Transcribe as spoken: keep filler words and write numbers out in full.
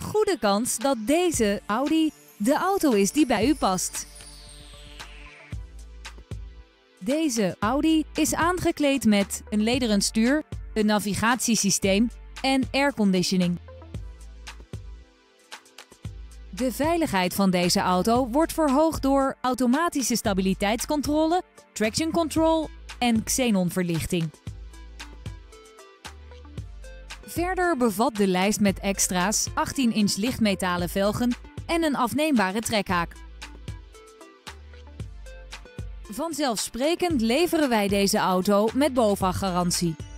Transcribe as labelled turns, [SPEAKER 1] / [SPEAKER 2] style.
[SPEAKER 1] goede kans dat deze Audi de auto is die bij u past. Deze Audi is aangekleed met een lederen stuur, een navigatiesysteem en airconditioning. De veiligheid van deze auto wordt verhoogd door automatische stabiliteitscontrole, traction control en xenonverlichting. Verder bevat de lijst met extra's achttien inch lichtmetalen velgen en een afneembare trekhaak. Vanzelfsprekend leveren wij deze auto met BOVAG-garantie.